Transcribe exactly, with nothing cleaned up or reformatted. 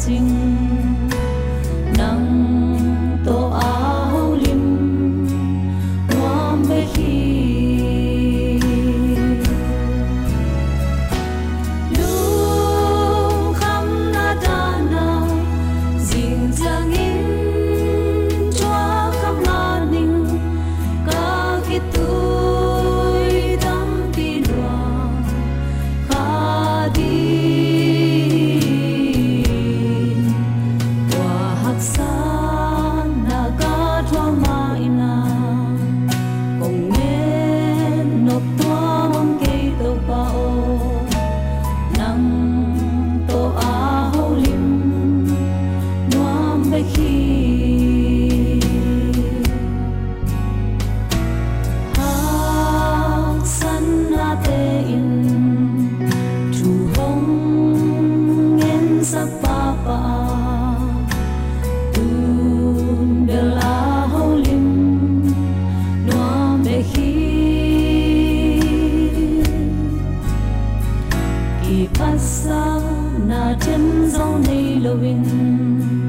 sinh nắng tô áo lim ngoan bê khi lung khăm na đa na dinh dang in choa khắp ngã ninh ca khi tôi đắm tin loa khá đi qua hắc sa na ca thoa ma ina cùng nghe nộp toa mong cây tàu bao nắng tô áo lim noam bê khi hắc san na te in thu hong nghen sa pa pa tun bela holim noam bê khi kỳ pasang na chân dấu này lâu in